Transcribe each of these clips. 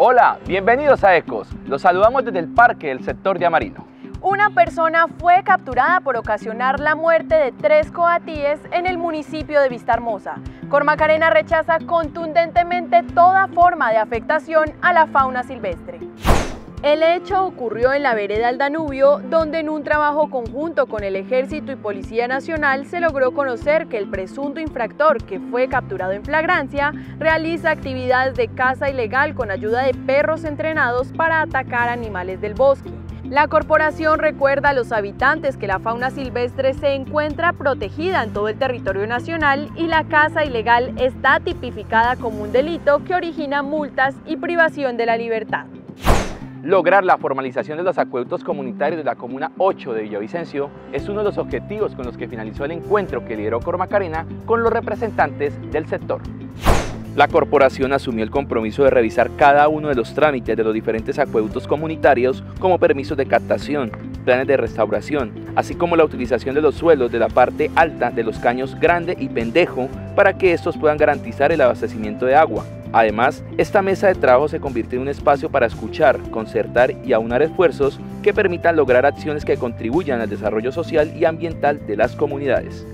Hola, bienvenidos a Ecos. Los saludamos desde el parque del sector de Amarino. Una persona fue capturada por ocasionar la muerte de 3 coatíes en el municipio de Vistahermosa. Cormacarena rechaza contundentemente toda forma de afectación a la fauna silvestre. El hecho ocurrió en la vereda del Danubio, donde en un trabajo conjunto con el Ejército y Policía Nacional se logró conocer que el presunto infractor, que fue capturado en flagrancia, realiza actividades de caza ilegal con ayuda de perros entrenados para atacar animales del bosque. La corporación recuerda a los habitantes que la fauna silvestre se encuentra protegida en todo el territorio nacional y la caza ilegal está tipificada como un delito que origina multas y privación de la libertad. Lograr la formalización de los acueductos comunitarios de la Comuna 8 de Villavicencio es uno de los objetivos con los que finalizó el encuentro que lideró Cormacarena con los representantes del sector. La corporación asumió el compromiso de revisar cada uno de los trámites de los diferentes acueductos comunitarios, como permisos de captación, planes de restauración, así como la utilización de los suelos de la parte alta de los caños Grande y Pendejo para que estos puedan garantizar el abastecimiento de agua. Además, esta mesa de trabajo se convirtió en un espacio para escuchar, concertar y aunar esfuerzos que permitan lograr acciones que contribuyan al desarrollo social y ambiental de las comunidades.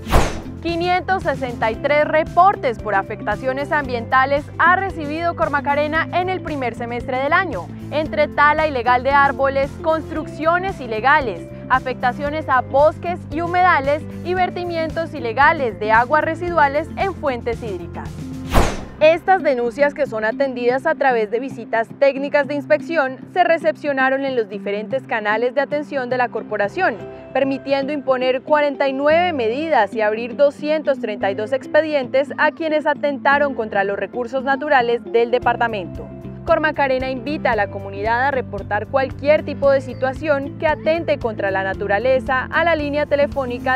563 reportes por afectaciones ambientales ha recibido Cormacarena en el primer semestre del año, entre tala ilegal de árboles, construcciones ilegales, afectaciones a bosques y humedales y vertimientos ilegales de aguas residuales en fuentes hídricas. Estas denuncias, que son atendidas a través de visitas técnicas de inspección, se recepcionaron en los diferentes canales de atención de la corporación, permitiendo imponer 49 medidas y abrir 232 expedientes a quienes atentaron contra los recursos naturales del departamento. Cormacarena invita a la comunidad a reportar cualquier tipo de situación que atente contra la naturaleza a la línea telefónica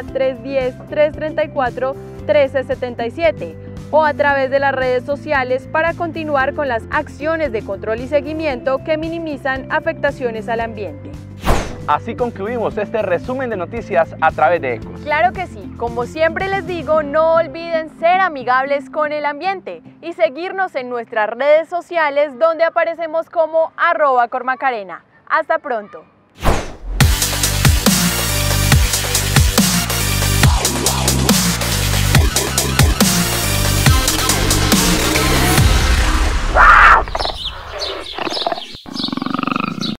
310-334-1377 o a través de las redes sociales para continuar con las acciones de control y seguimiento que minimizan afectaciones al ambiente. Así concluimos este resumen de noticias a través de Ecos. Claro que sí, como siempre les digo, no olviden ser amigables con el ambiente y seguirnos en nuestras redes sociales donde aparecemos como @Cormacarena. Hasta pronto.